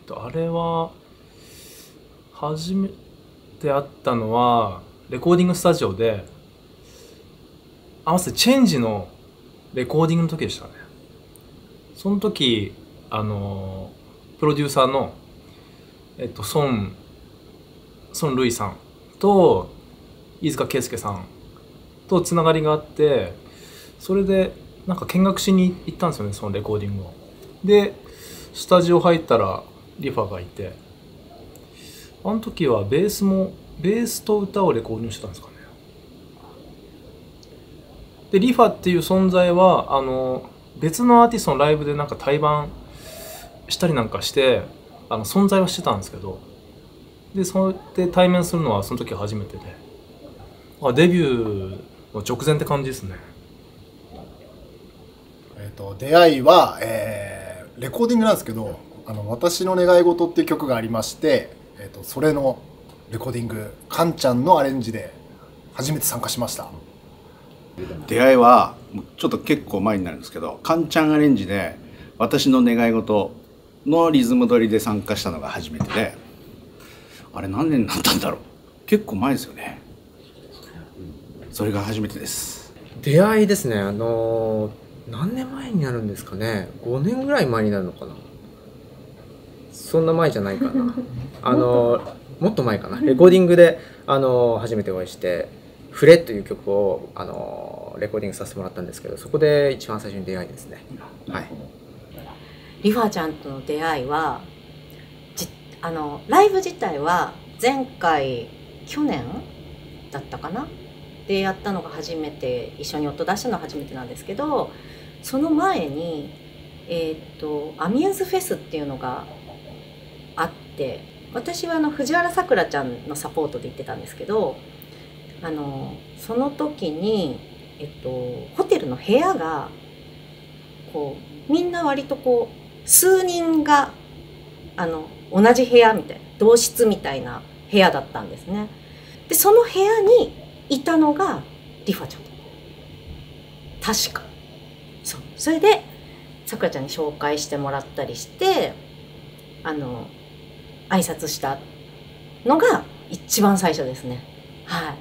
あれは初めて会ったのはレコーディングスタジオで、合わせてチェンジのレコーディングの時でしたね。その時プロデューサーの孫ルイさんと飯塚圭介さんとつながりがあって、それでなんか見学しに行ったんですよね、そのレコーディングを。でスタジオ入ったらリファがいて、あの時はベースと歌をレコーディングしてたんですかね。でリファっていう存在は別のアーティストのライブでなんか対バンしたりなんかして存在はしてたんですけど、でそうやって対面するのはその時初めてで、デビューの直前って感じですね。 出会いは、レコーディングなんですけど、私の願い事っていう曲がありまして、それのレコーディング、カンちゃんのアレンジで初めて参加しました。 出会いはちょっと結構前になるんですけど、カンちゃんアレンジで私の願い事のリズム取りで参加したのが初めてで、あれ何年になったんだろう、結構前ですよね。それが初めてです。 出会いですね。何年前になるんですかね。5年ぐらい前になるのかな。そんな前じゃないかな。もっと前かな。レコーディングで初めてお会いして「フレ」という曲をレコーディングさせてもらったんですけど、そこで一番最初に出会いですね。はい。 リファちゃんとの出会いはライブ自体は前回去年だったかなでやったのが初めて、一緒に音出したのは初めてなんですけど、その前にアミューズフェスっていうのがあって、私は藤原さくらちゃんのサポートで行ってたんですけど、その時に、ホテルの部屋がこうみんな割とこう数人が同じ部屋みたいな、同室みたいな部屋だったんですね。でその部屋にいたのがリファちゃん、確かそれでさくらちゃんに紹介してもらったりして挨拶したのが一番最初ですね。はい。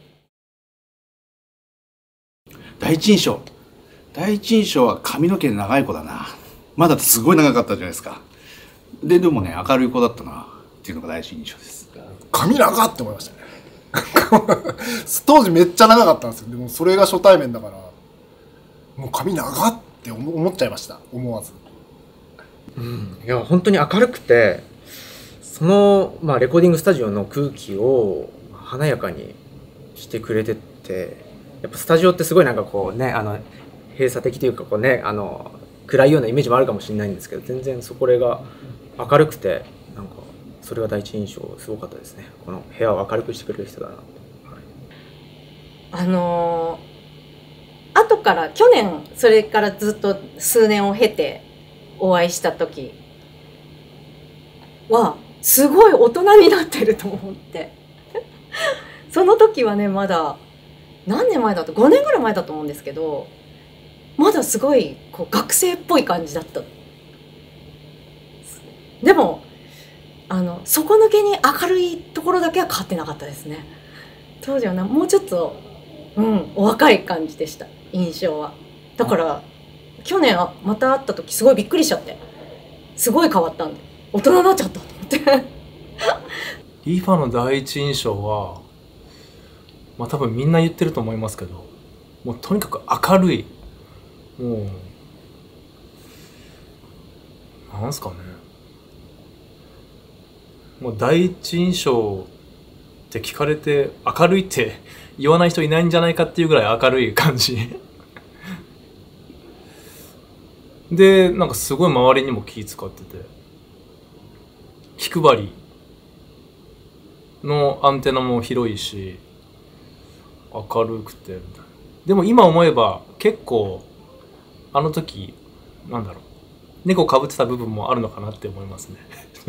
第一印象は髪の毛長い子だな。まだすごい長かったじゃないですか。でもね、明るい子だったなっていうのが第一印象です。 髪長って思いましたね。当時めっちゃ長かったんですよ。でもそれが初対面だから、もう髪長って思っちゃいました、思わず。 いや本当に明るくて、その、レコーディングスタジオの空気を華やかにしてくれてて、やっぱスタジオってすごいなんかこうね、閉鎖的というかこうね、暗いようなイメージもあるかもしれないんですけど、全然これが明るくて、なんかそれが第一印象すごかったですね。この部屋を明るくしてくれる人だな。 はい、後から去年それからずっと数年を経てお会いした時はすごい大人になってると思ってその時はね、まだ何年前だと5年ぐらい前だと思うんですけど、まだすごいこう学生っぽい感じだった。でも底抜けに明るいところだけは変わってなかったですね。当時はもうちょっと、お若い感じでした、印象は。だから去年また会った時すごいびっくりしちゃって、すごい変わったんで大人になっちゃったと思ってリファの第一印象は、多分みんな言ってると思いますけど、もうとにかく明るい、もうなんすかね、もう第一印象って聞かれて明るいって言わない人いないんじゃないかっていうぐらい明るい感じで、なんかすごい周りにも気使ってて、気配りのアンテナも広いし明るくてみたいな。でも今思えば結構あの時なんだろう、猫かぶってた部分もあるのかなって思いますね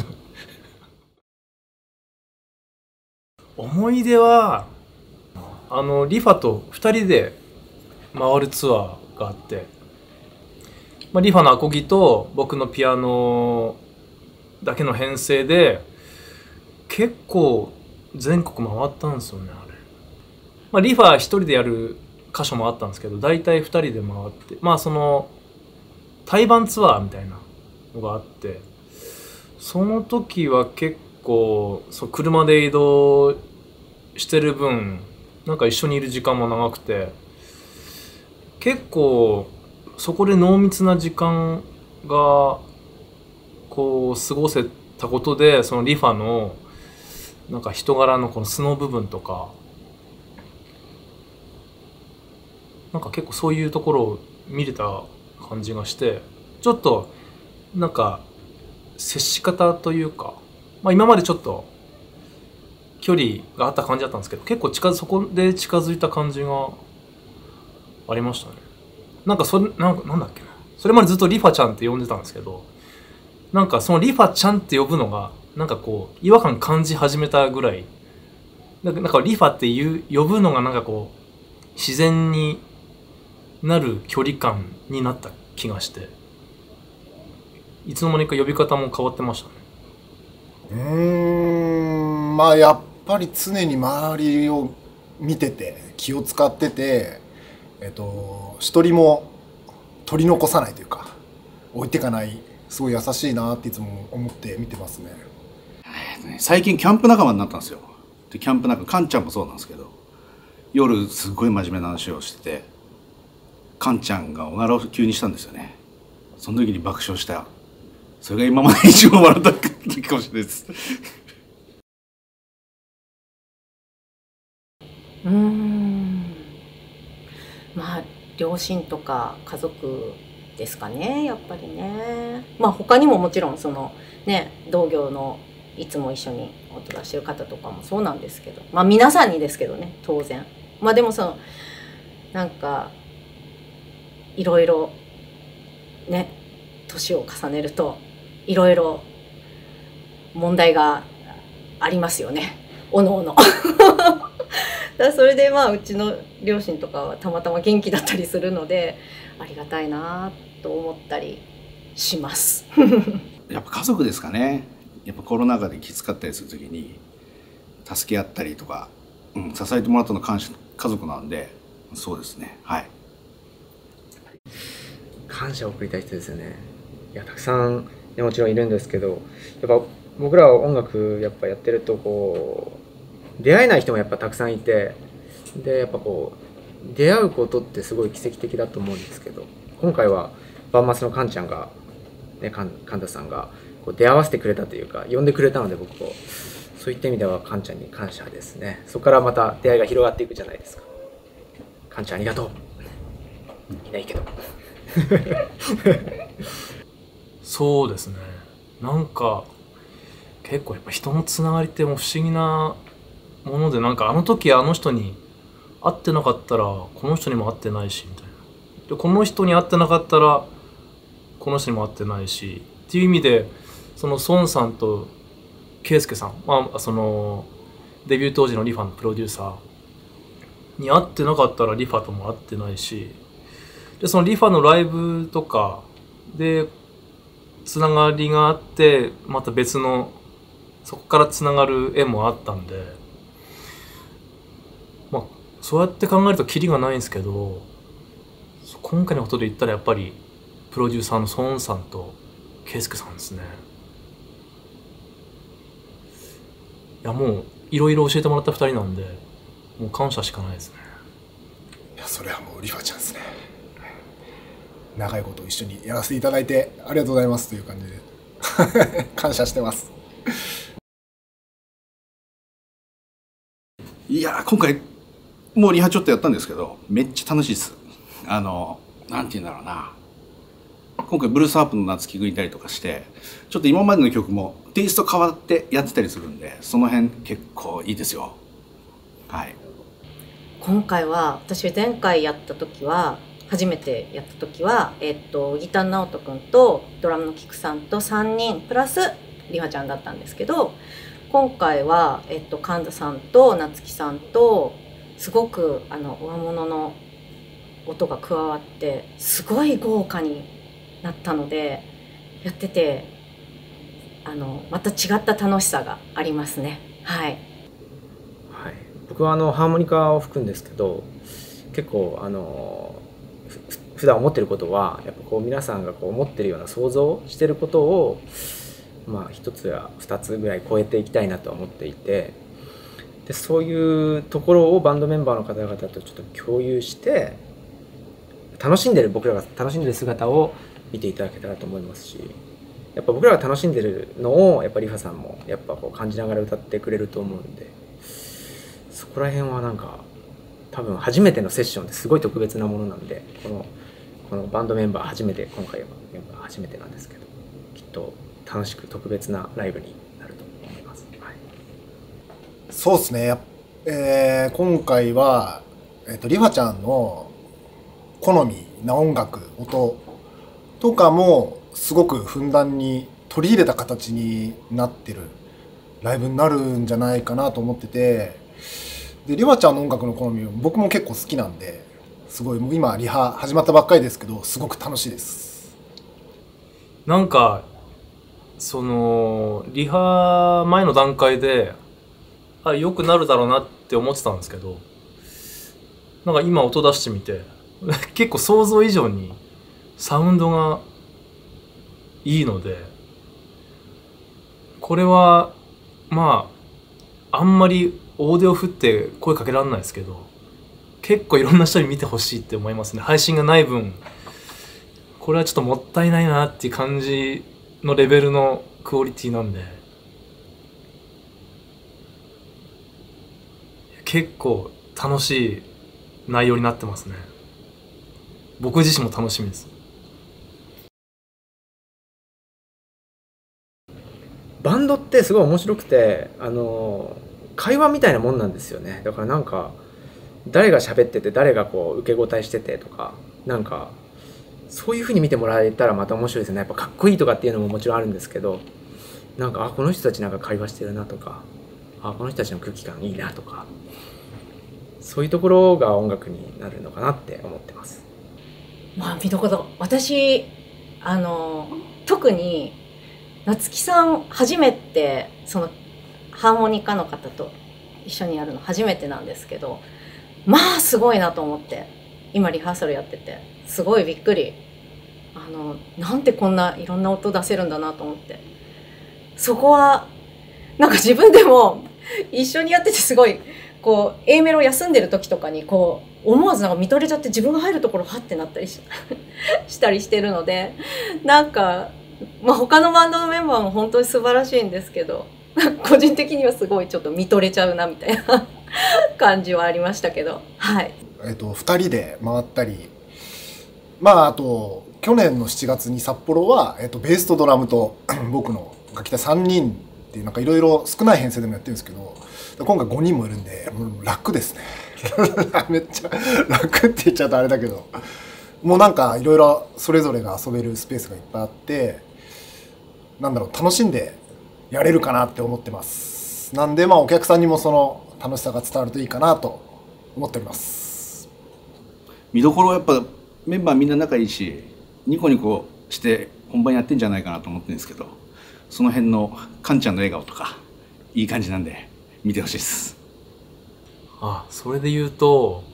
思い出はリファと2人で回るツアーがあって、リファのアコギと僕のピアノだけの編成で結構全国回ったんですよねあれ。まあ、リファ一人でやる箇所もあったんですけど、大体2人で回って、まあその対バンツアーみたいなのがあって、その時は結構そう車で移動してる分なんか一緒にいる時間も長くて、結構そこで濃密な時間がこう過ごせたことで、そのリファのなんか人柄のこの素の部分とか、なんか結構そういうところを見れた感じがして、ちょっとなんか接し方というか、まあ今までちょっと距離があった感じだったんですけど、結構そこで近づいた感じがありましたね。なんかなんだっけな、それまでずっとリファちゃんって呼んでたんですけど、なんかそのリファちゃんって呼ぶのがなんかこう違和感感じ始めたぐらい、なんかリファって呼ぶのがなんかこう自然になる距離感になった気がして、いつの間にか呼び方も変わってましたね。 まあやっぱり常に周りを見てて気を使ってて、一人も取り残さないというか置いていかない、すごい優しいなっていつも思って見てますね。 最近キャンプ仲間になったんですよ。でキャンプ仲間、カンちゃんもそうなんですけど、夜すごい真面目な話をしてて、カンちゃんがおならを急にしたんですよね。その時に爆笑した。それが今まで一番笑った時かもしれないです。 まあ両親とか家族ですかね、やっぱりね。まあ他にももちろんそのね、同業のいつも一緒に音出してる方とかもそうなんですけど、まあ皆さんにですけどね、当然。まあでもそのなんかいろいろね、年を重ねるといろいろ問題がありますよね、おのおの。だそれでまあうちの両親とかはたまたま元気だったりするので、ありがたいなと思ったりします。 やっぱ家族ですかね。やっぱコロナ禍できつかったりする時に助け合ったりとか、支えてもらったの感謝、家族なんで、そうですね、はい。 感謝を送りたい人ですよね。いやたくさん、ね、もちろんいるんですけど、やっぱ僕らは音楽やっぱやってるとこう出会えない人もやっぱたくさんいて、でやっぱこう出会うことってすごい奇跡的だと思うんですけど、今回はバンマスのカンちゃんが、ね、カンタさんがこう出会わせてくれたというか呼んでくれたので、僕こうそういった意味ではカンちゃんに感謝ですね。そこからまた出会いが広がっていくじゃないですか。カンちゃんありがとう。いないけど。 そうですね。なんか結構やっぱ人のつながりってもう不思議なもので、なんかあの時あの人に会ってなかったらこの人にも会ってないしみたいな。でこの人に会ってなかったらこの人にも会ってないしっていう意味で、その孫さんと圭介さん、まあそのデビュー当時のリファのプロデューサーに会ってなかったらリファとも会ってないし、でそのリファのライブとかでつながりがあって、また別のそこからつながる縁もあったんで、まあそうやって考えるとキリがないんですけど、今回のことで言ったらやっぱりプロデューサーの孫さんと圭介さんですね。いやもういろいろ教えてもらった2人なんで、もう感謝しかないですね。 いやそれはもうリファちゃんですね。長いこと一緒にやらせていただいてありがとうございますという感じで感謝してます。 いや今回もうリハちょっとやったんですけど、めっちゃ楽しいです。なんて言うんだろうな、今回ブルースハープの夏聴いたりとかして、ちょっと今までの曲もテイスト変わってやってたりするんで、その辺結構いいですよ。はい。 今回は私前回やった時は初めてやった時は、ギターの直人くんとドラムのキクさんと3人プラスリハちゃんだったんですけど、今回は、神田さんと夏木さんとすごく上物の音が加わってすごい豪華になったので、やっててまた違った楽しさがありますね。はい、 はい、僕はハーモニカを吹くんですけど、結構普段思ってることはやっぱこう皆さんがこう思ってるような想像してることをまあ一つや二つぐらい超えていきたいなとは思っていて、でそういうところをバンドメンバーの方々とちょっと共有して僕らが楽しんでる姿を見ていただけたらと思いますし、やっぱ僕らが楽しんでるのをやっぱりリファさんもやっぱこう感じながら歌ってくれると思うんで、そこら辺はなんか多分初めてのセッションってすごい特別なものなんで、このバンドメンバー初めて、今回はメンバー初めてなんですけど、きっと楽しく特別なライブになると思います。はい、 そうですね、今回は、リファちゃんの好みな音楽、音とかもすごくふんだんに取り入れた形になってるライブになるんじゃないかなと思ってて、でリファちゃんの音楽の好み僕も結構好きなんで、すごいもう今リハ始まったばっかりですけどすごく楽しいです。 なんかリハ前の段階で良くなるだろうなって思ってたんですけど、なんか今音出してみて結構想像以上にサウンドがいいので、これはまああんまり大手を振って声かけられないですけど、結構いろんな人に見てほしいって思いますね。配信がない分これはちょっともったいないなっていう感じのレベルのクオリティなんで、結構楽しい内容になってますね。僕自身も楽しみです。 バンドってすごい面白くて、会話みたいなもんなんですよね。だからなんか誰が喋ってて誰がこう受け答えしててとか、なんかそういう風に見てもらえたらまた面白いですよね。やっぱかっこいいとかっていうのももちろんあるんですけど、なんかこの人たちなんか会話してるなとか、この人たちの空気感いいなとか、そういうところが音楽になるのかなって思ってます。 まあ見どころ、私特に夏木さん初めてそのハーモニカの方と一緒にやるの初めてなんですけど、まあすごいなと思って、今リハーサルやっててすごいびっくり、なんてこんないろんな音出せるんだなと思って、そこはなんか自分でも一緒にやっててすごいこう A メロ休んでる時とかにこう思わずなんか見とれちゃって、自分が入るところハッてなったりしたりしてるので、なんか、まあ、他のバンドのメンバーも本当に素晴らしいんですけど、個人的にはすごいちょっと見とれちゃうなみたいな感じはありましたけど、はい。 2人で回ったり、まああと去年の7月に札幌は、ベースとドラムと僕の楽器隊3人っていうなんかいろいろ少ない編成でもやってるんですけど、今回5人もいるんでもう楽ですねめっちゃ楽って言っちゃうとあれだけど、もうなんかいろいろそれぞれが遊べるスペースがいっぱいあって、なんだろう、楽しんでやれるかなって思ってます。なんでまあお客さんにもその楽しさが伝わるといいかなと思っております。 見どころはやっぱメンバーみんな仲いいし、ニコニコして本番やってんじゃないかなと思ってるんですけど、その辺のカンちゃんの笑顔とかいい感じなんで見てほしいです。 それで言うと、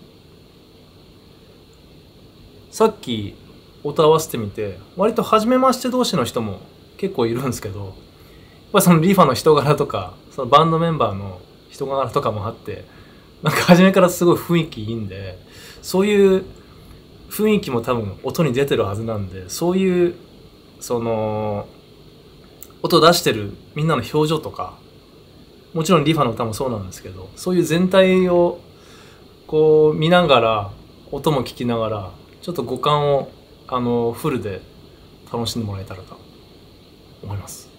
さっき音合わせてみて割と初めまして同士の人も結構いるんですけど、やっぱりそのリファの人柄とかそのバンドメンバーの人柄とかもあって、なんか初めからすごい雰囲気いいんで、そういう雰囲気も多分音に出てるはずなんで、そういうその音出してるみんなの表情とか、もちろんリファの歌もそうなんですけど、そういう全体をこう見ながら音も聞きながらちょっと五感をフルで楽しんでもらえたらと思います。